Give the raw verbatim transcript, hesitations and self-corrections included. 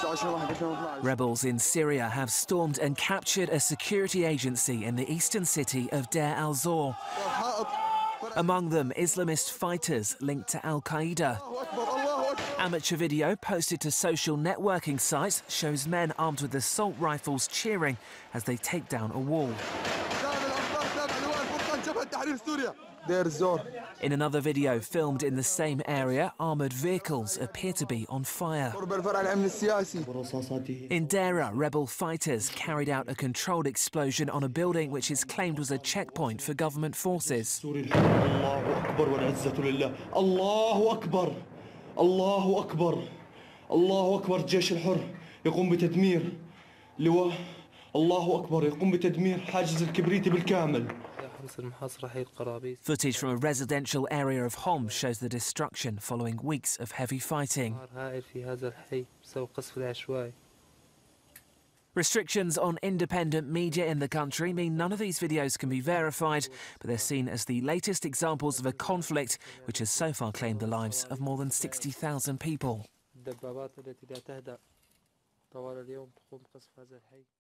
Rebels in Syria have stormed and captured a security agency in the eastern city of Deir al-Zor. Among them, Islamist fighters linked to Al-Qaeda. Amateur video posted to social networking sites shows men armed with assault rifles cheering as they take down a wall. In another video filmed in the same area, armoured vehicles appear to be on fire. In Deira, rebel fighters carried out a controlled explosion on a building which is claimed was a checkpoint for government forces. الله أكبر الله أكبر الجيش الحر يقوم بتدمير لواء الله أكبر يقوم بتدمير حاجز الكبريت بالكامل. Footage from a residential area of Homs shows the destruction following weeks of heavy fighting. Restrictions on independent media in the country mean none of these videos can be verified, but they're seen as the latest examples of a conflict which has so far claimed the lives of more than sixty thousand people.